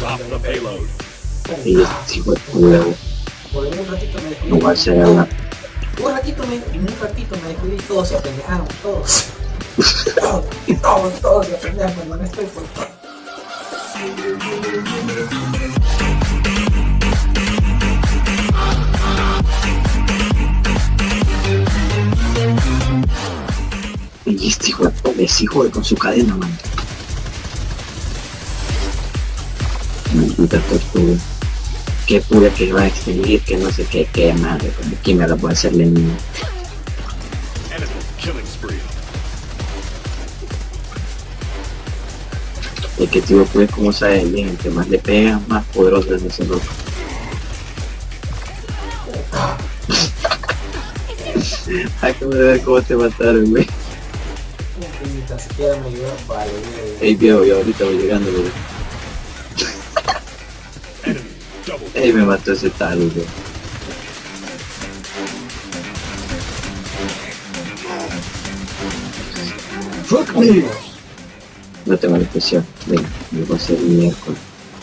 Stop the payload. Y este hijo de puta, Por un ratito me descuidé. no va a ser nada. Un ratito me descuidé y todos se apendejaron, todos. todos se apendejan cuando no estoy por todo. Y este hijo de puta, ese hijo de con su cadena, man. Maldita tortuga. Qué pura que va a extinguir, que no sé qué madre, como quién me la puede hacerle niño. Enemy killing spree. El que tío pues como sabe bien, entre más le pegan, más poderoso es ese loco. Acabo de ver cómo te mataron, güey. Ni tan siquiera me ayudó. Vale, Ey, viejo, yo ahorita voy llegando, güey. Enemy double. Ey, me mató ese tal, güey. Fuck me. No tengo la especial. Venga, me voy a hacer miércoles.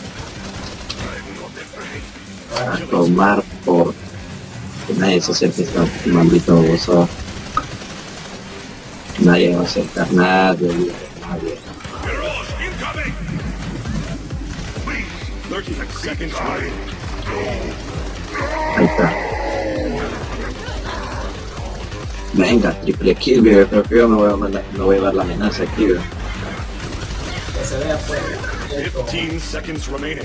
A tomar por... Que nadie se acerque a este maldito bozo. Nadie va a acercar nadie, nadie. Mirage incoming. 30 seconds remaining. Ahí está. Venga, triple kill, güey. Creo que yo me voy a dar la amenaza aquí, güey. que se vea afuera. 15 seconds remaining.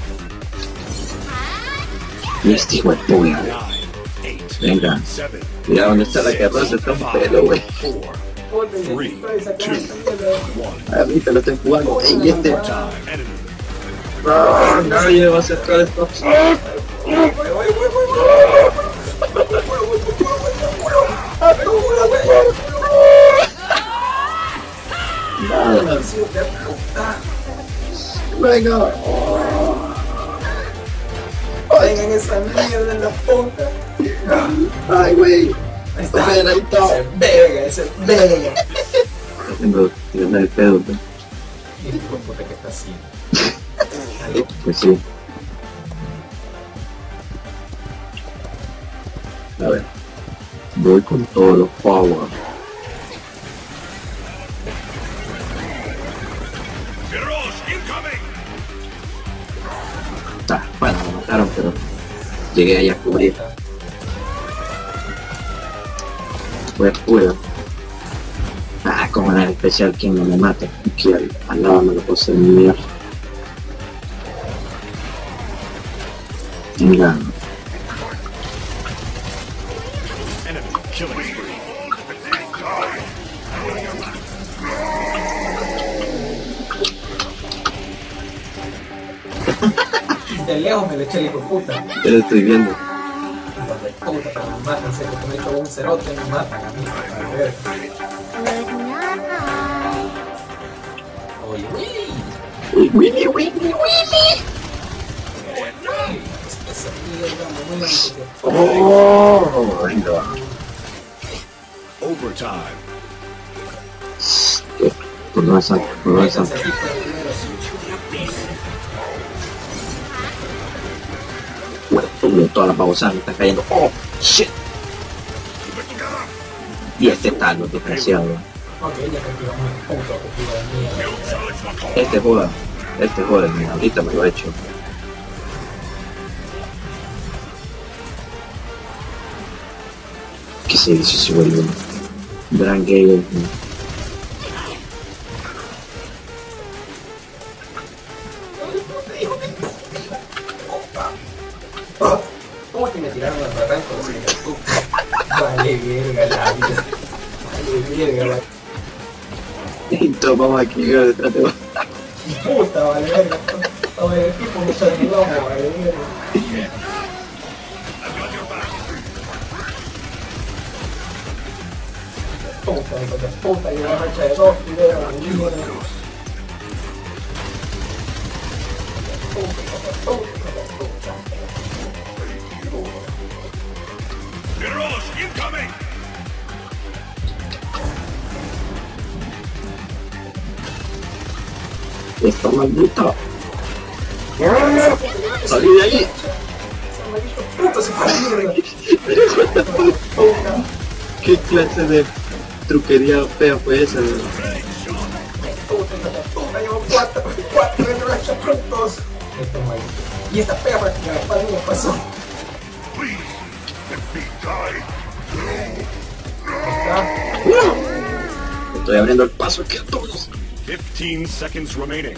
Y este hijo de puta. 9, 8, Venga. 7, Mira dónde está la carroza, está un pelo, güey. 4, 3, 2, 1. Ahorita lo estoy jugando. Ey, este. Time. Enemy. No, nadie va a acercar esto. Nada. Venga. Vengan esa mierda en la punta. Ay, güey. Ahí está. Ahí está. Ese es verga. Tengo que ganar el pedo, güey. Y el hijo de puta que está haciendo. Pues sí. A ver. Voy con todos los power. Mirage incoming. Está, bueno, me mataron, pero llegué ahí a cubrir. Pues puedo. Ah, como era especial, quien no me mata. Aquí al lado me lo puedo hacer mierda. Venga. Enemy killing spree. De lejos me le eché el hijo de puta. Ya lo estoy viendo. Donde puta que me matan, se me hecho un cerote me matan a mí. A ver. Oye, Willy, Willy, Willy. esa mierda me mueve antes que... Oh, venga. Overtime. Por no esa, por no esa. Métanse aquí por el primero. Bueno, toda la babosa me está cayendo. Oh, shit. Y este tal, lo desgraciado. Ok, ya castigamos el puto objetivo de mierda. Este joda, mira, ahorita me lo he hecho. ¿Qué se dice ese güey? Gran gay. ¿Cómo que me tiraron al barranco? Vale, verga la vida. Vale, verga la... Entonces vamos aquí, detrás de vos. Puta, vale, verga. A ver, el tipo me echó el lomo, vale, verga. Puta, hijo de puta, y una racha de dos videos, vale, verga. Mirage incoming. Esta maldita. ¡Salí de ahí! Ese maldito puto se fue a la mierda. ¿Qué clase de truquería fea fue esa? Puta, llevo 4 en racha prontos. Esto maldito. Y esta perra que para mí me pasó. Please, let me die. Está. Estoy abriendo el paso aquí a todos. 15 seconds remaining.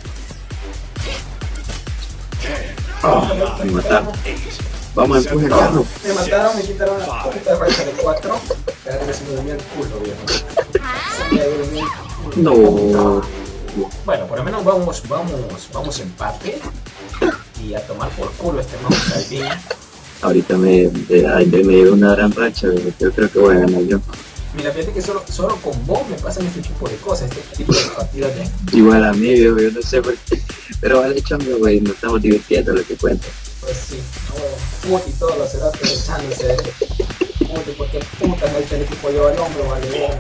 10, Me mataron. 8, Vamos a empujar el carro. Me mataron, me quitaron la puta racha de 4. Espérate que se me durmió el culo, viejo. Se me durmió el culo. No. Bueno, por lo menos vamos empate. Y a tomar por culo este mouse Salvini. Ahorita me dio una gran racha. Yo creo que voy a ganar yo. Mira, fíjate que solo con vos me pasan este tipo de cosas, este tipo de partidas de... Igual a mí, viejo, yo no sé por qué. Pero vale, chongo, güey, nos estamos divirtiendo lo que cuento. Pues sí, puti todos los cerotes echándose. Puti, porque puta me echa el equipo yo al hombro, vale, verga.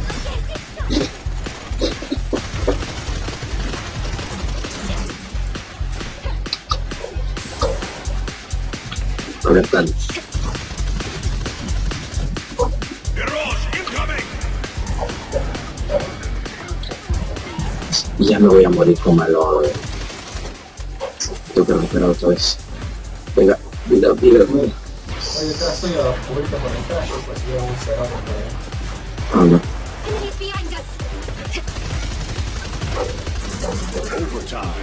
Ahora tal. Mirage incoming. Y ya me voy a morir con malo, güey. Tengo que romper otra vez. Venga, mira. Oye, detrás tuyo, ahorita por detrás, pues lleva un cerote por ahí. Ah, no. Enemies behind us! Overtime.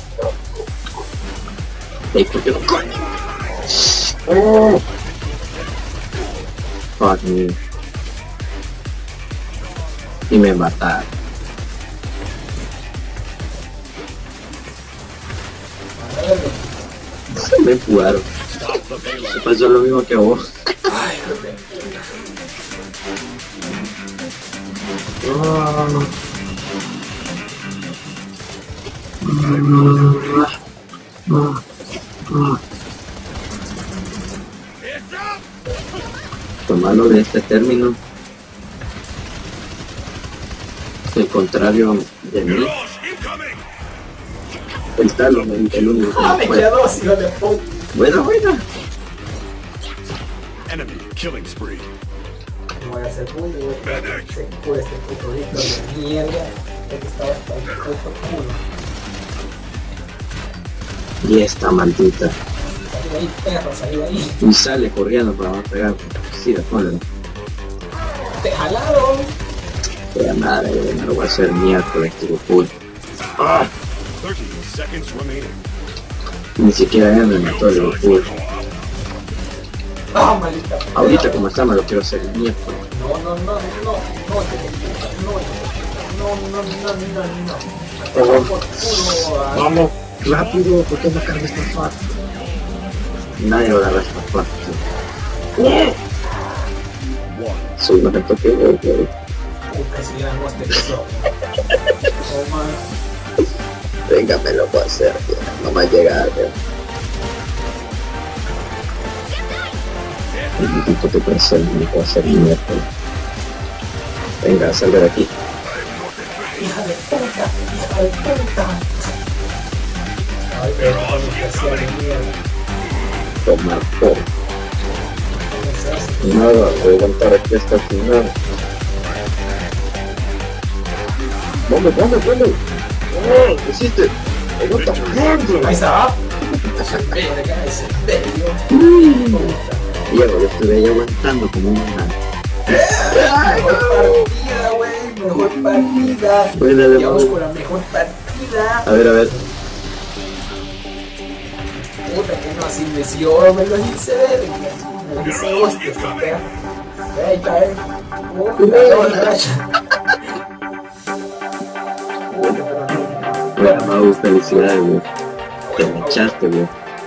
Ey, ¿por qué no corre? Oh. Fuck me. Y me mataron. A ver, Me jugaron. Stop the payload. Me pasó lo mismo que a vos. ay, joder. It's up. Tomarlo de este término. El contrario de mí. Mirage incoming. Está el único Ah, que me puede. quedó, hijo de puta. Buena. Enemy killing spree. No voy a hacer bullying, güey. Se cura este puto Víctor de mierda. El que estaba hasta el puto culo. Y esta maldita. Salí de ahí, perro, salí de ahí. Y sale corriendo para pegar. Sí, ponle. Te jalaron. Pero madre, me lo voy a hacer miércoles, tipo full. 30 seconds remaining. Ni siquiera él me mató el full. Ah, maldita. Ahorita como está me lo quiero hacer miércoles. No, por culo. Vamos, rápido, ¿por qué no carga esta parte? Nadie lo agarra esta parte. Soy una gente que veo, güey. Puta, si ya no te pasó. Oh, man. Venga, me lo puedo hacer, tío. No me va a llegar, tío. El mitito que puede hacer, me puedo hacer miércoles. Venga, salga de aquí. Hija de puta. Ay, pero no me mierda. Tomar por. Nada, voy a aguantar aquí hasta el final. ¡Vamos! ¡Oh! ¿Qué hiciste? ¡Aguanta! Ahí está. Verga, ese bello. Diego, yo estuve ahí aguantando como una... Mejor partida, güey. Mejor partida. Buena de Vamos nuevo. con la mejor partida. A ver. Puta, que no, así me dio, me lo hice verga. Me lo hice hostia, esta perra. Ahí está, Puta, borracha. Puta, pero no. Bueno, Mau, felicidades, güey. Te echaste, güey.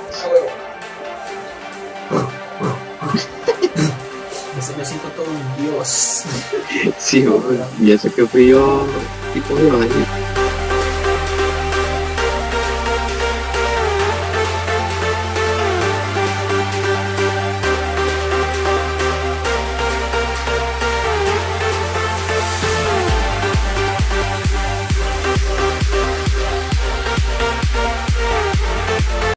Me siento todo un dios. Sí, güey. Y eso que fui yo, tipo yo ahí.